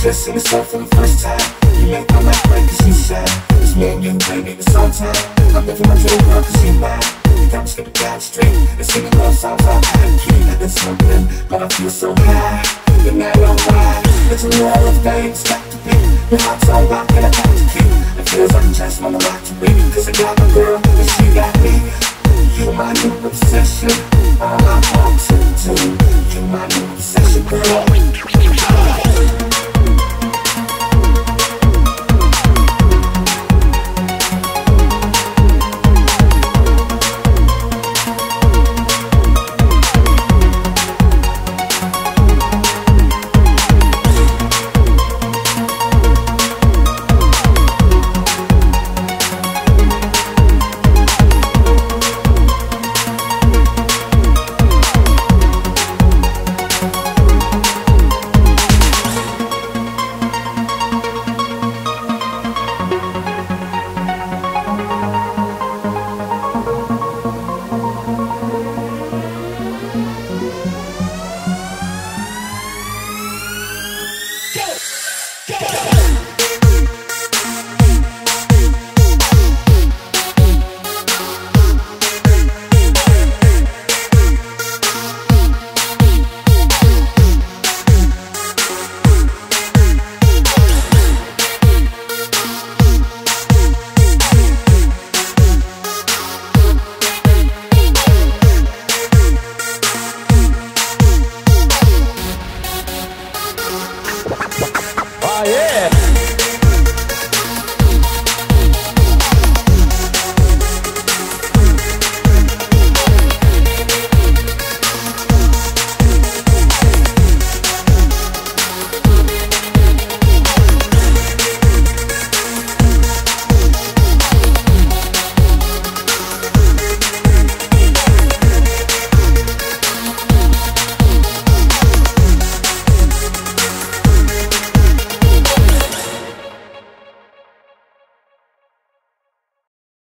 kissing yourself for the first time. You make my life break cause you sad. It's me and you, baby, it's all time. I'm living my dream world cause you mad. You got me skipping down the street and singing love songs all high key. It's something, but I feel so high. You're not alright. It's a wall of things got to be. Your heart's on rock and I got to keep. It feels like I'm just on the rock to me. Cause I got my girl and she got me. You my new obsession. All I want to do. You my